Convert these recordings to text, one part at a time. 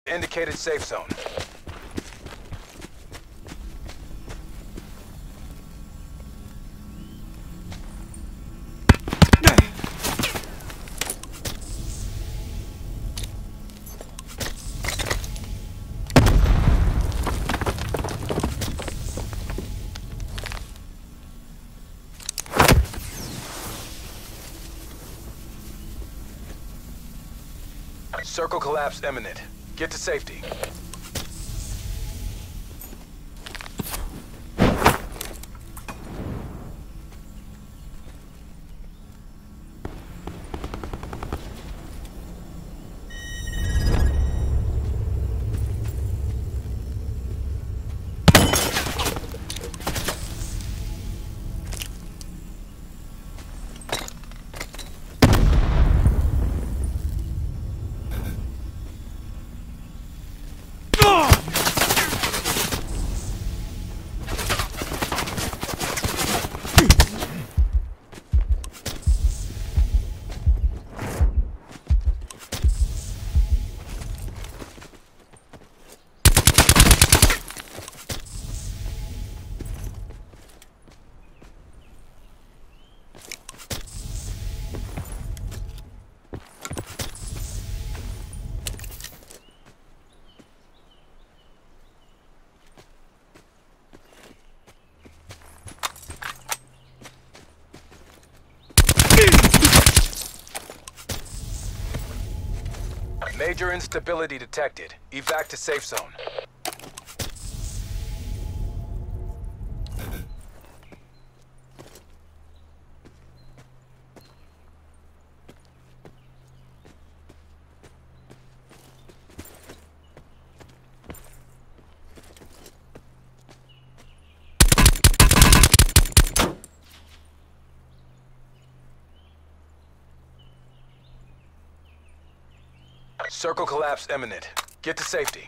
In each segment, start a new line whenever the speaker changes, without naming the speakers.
indicated safe zone. Circle collapse imminent. Get to safety. Major instability detected. Evac to safe zone. Circle collapse imminent. Get to safety.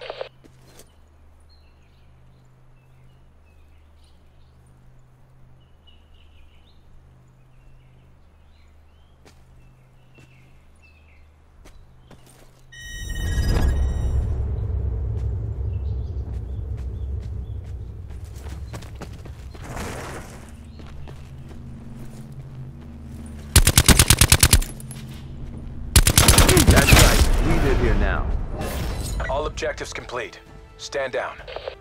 That's right. We live here now.
All objectives complete. Stand down.